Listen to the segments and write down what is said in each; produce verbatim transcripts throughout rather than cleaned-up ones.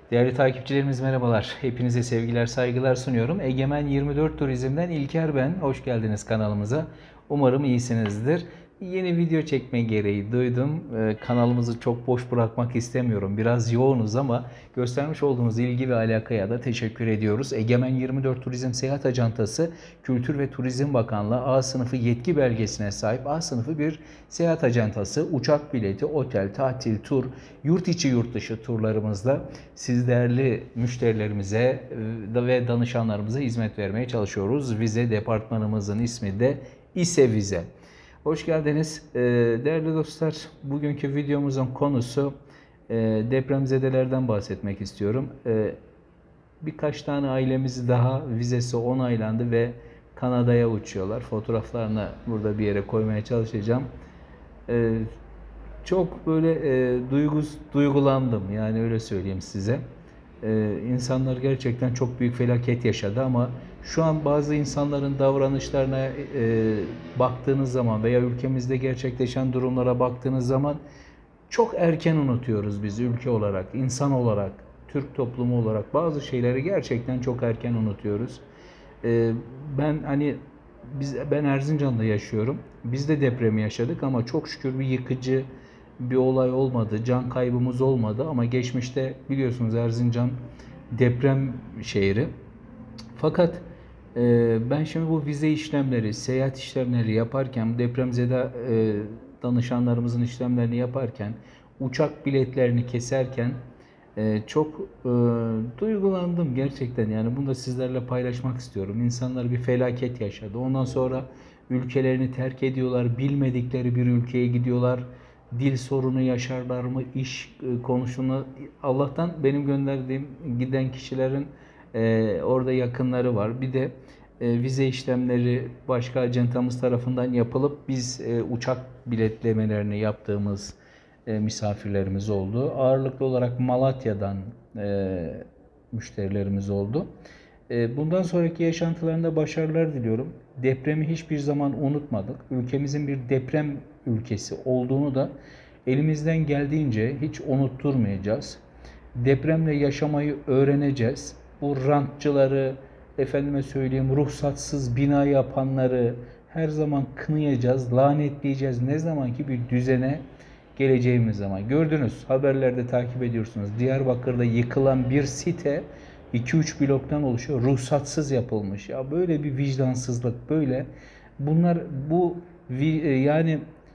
Değerli takipçilerimiz merhabalar. Hepinize sevgiler, saygılar sunuyorum. Egemen yirmi dört Turizm'den İlker ben. Hoş geldiniz kanalımıza. Umarım iyisinizdir. Yeni video çekme gereği duydum. Ee, kanalımızı çok boş bırakmak istemiyorum. Biraz yoğunuz ama göstermiş olduğunuz ilgi ve alakaya da teşekkür ediyoruz. Egemen yirmi dört Turizm Seyahat Acantası Kültür ve Turizm Bakanlığı A sınıfı yetki belgesine sahip A sınıfı bir seyahat acantası. Uçak bileti, otel, tatil, tur, yurt içi yurt dışı turlarımızda siz değerli müşterilerimize ve danışanlarımıza hizmet vermeye çalışıyoruz. Vize departmanımızın ismi de İSE Vize. Hoş geldiniz. Değerli dostlar, bugünkü videomuzun konusu depremzedelerden bahsetmek istiyorum. Birkaç tane ailemizi daha vizesi onaylandı ve Kanada'ya uçuyorlar. Fotoğraflarını burada bir yere koymaya çalışacağım. Çok böyle duygus, duygulandım, yani öyle söyleyeyim size. İnsanlar gerçekten çok büyük felaket yaşadı ama şu an bazı insanların davranışlarına e, baktığınız zaman veya ülkemizde gerçekleşen durumlara baktığınız zaman çok erken unutuyoruz biz ülke olarak, insan olarak, Türk toplumu olarak bazı şeyleri gerçekten çok erken unutuyoruz. E, ben hani biz ben Erzincan'da yaşıyorum. Biz de depremi yaşadık ama çok şükür bir yıkıcı bir olay olmadı, can kaybımız olmadı ama geçmişte biliyorsunuz Erzincan deprem şehri. Fakat e, ben şimdi bu vize işlemleri, seyahat işlemleri yaparken, depremzede e, danışanlarımızın işlemlerini yaparken, uçak biletlerini keserken e, çok e, duygulandım gerçekten. Yani bunu da sizlerle paylaşmak istiyorum. İnsanlar bir felaket yaşadı. Ondan sonra ülkelerini terk ediyorlar, bilmedikleri bir ülkeye gidiyorlar. Dil sorunu yaşarlar mı, iş konusunu, Allah'tan benim gönderdiğim giden kişilerin e, orada yakınları var. Bir de e, vize işlemleri başka acentamız tarafından yapılıp biz e, uçak biletlemelerini yaptığımız e, misafirlerimiz oldu. Ağırlıklı olarak Malatya'dan e, müşterilerimiz oldu. E, bundan sonraki yaşantılarında başarılar diliyorum. Depremi hiçbir zaman unutmadık. Ülkemizin bir deprem ülkesi olduğunu da elimizden geldiğince hiç unutturmayacağız. Depremle yaşamayı öğreneceğiz. Bu rantçıları, efendime söyleyeyim ruhsatsız bina yapanları her zaman kınayacağız, lanetleyeceğiz. Ne zaman ki bir düzene geleceğimiz zaman. Gördünüz, haberlerde takip ediyorsunuz. Diyarbakır'da yıkılan bir site iki üç bloktan oluşuyor. Ruhsatsız yapılmış. Ya böyle bir vicdansızlık, böyle bunlar bu yani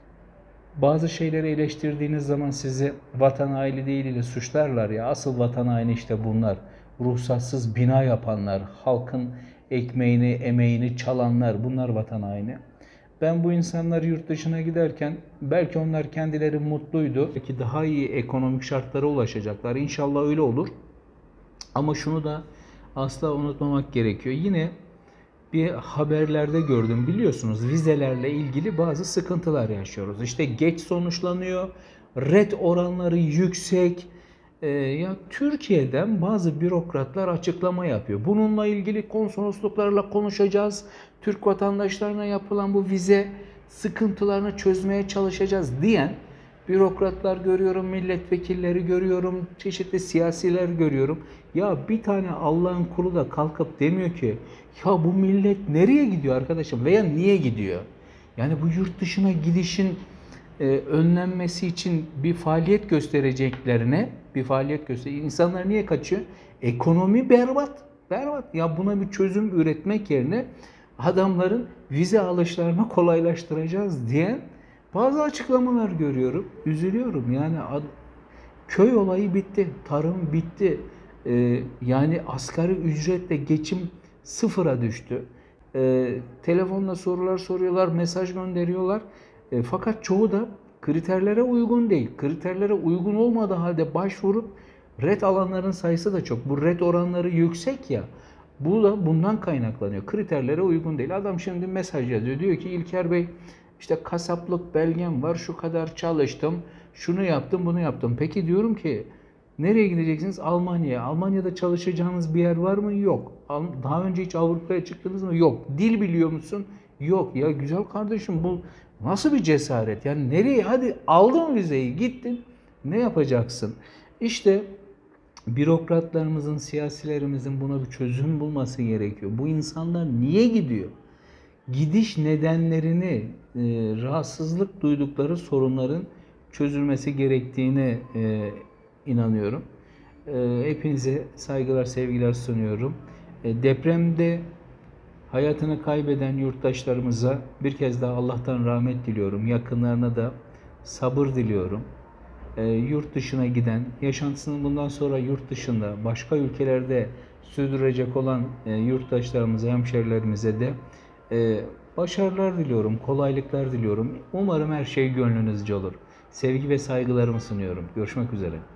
bazı şeyleri eleştirdiğiniz zaman sizi vatan haini değil ile suçlarlar ya. Asıl vatan haini işte bunlar. Ruhsatsız bina yapanlar, halkın ekmeğini, emeğini çalanlar, bunlar vatan haini. Ben bu insanlar yurt dışına giderken belki onlar kendileri mutluydu. Belki daha iyi ekonomik şartlara ulaşacaklar. İnşallah öyle olur. Ama şunu da asla unutmamak gerekiyor. Yine bir haberlerde gördüm, biliyorsunuz vizelerle ilgili bazı sıkıntılar yaşıyoruz. İşte geç sonuçlanıyor, ret oranları yüksek. Ee, ya Türkiye'den bazı bürokratlar açıklama yapıyor. Bununla ilgili konsolosluklarla konuşacağız. Türk vatandaşlarına yapılan bu vize sıkıntılarını çözmeye çalışacağız diyen bürokratlar görüyorum, milletvekilleri görüyorum, çeşitli siyasiler görüyorum. Ya bir tane Allah'ın kulu da kalkıp demiyor ki ya bu millet nereye gidiyor arkadaşım veya niye gidiyor? Yani bu yurt dışına gidişin e, önlenmesi için bir faaliyet göstereceklerine bir faaliyet göster. İnsanlar niye kaçıyor? Ekonomi berbat. Berbat. Ya buna bir çözüm üretmek yerine adamların vize alışlarını kolaylaştıracağız diyen bazı açıklamalar görüyorum. Üzülüyorum. Yani köy olayı bitti. Tarım bitti. Ee, yani asgari ücretle geçim sıfıra düştü. Ee, telefonla sorular soruyorlar, mesaj gönderiyorlar. E, fakat çoğu da kriterlere uygun değil. Kriterlere uygun olmadığı halde başvurup ret alanların sayısı da çok. Bu ret oranları yüksek ya. Bu da bundan kaynaklanıyor. Kriterlere uygun değil. Adam şimdi mesaj yazıyor. Diyor ki İlker Bey, İşte kasaplık belgem var, şu kadar çalıştım, şunu yaptım, bunu yaptım. Peki diyorum ki nereye gideceksiniz? Almanya'ya. Almanya'da çalışacağınız bir yer var mı? Yok. Daha önce hiç Avrupa'ya çıktınız mı? Yok. Dil biliyor musun? Yok. Ya güzel kardeşim, bu nasıl bir cesaret? Yani nereye? Hadi aldın vizeyi, gittin. Ne yapacaksın? İşte Bürokratlarımızın, siyasilerimizin buna bir çözüm bulması gerekiyor. Bu insanlar niye gidiyor? Gidiş nedenlerini, e, rahatsızlık duydukları sorunların çözülmesi gerektiğine e, inanıyorum. E, hepinize saygılar, sevgiler sunuyorum. E, depremde hayatını kaybeden yurttaşlarımıza bir kez daha Allah'tan rahmet diliyorum. Yakınlarına da sabır diliyorum. E, yurt dışına giden, yaşantısını bundan sonra yurt dışında, başka ülkelerde sürdürecek olan e, yurttaşlarımıza, hemşerilerimize de e, başarılar diliyorum, kolaylıklar diliyorum. Umarım her şey gönlünüzce olur. Sevgi ve saygılarımı sunuyorum. Görüşmek üzere.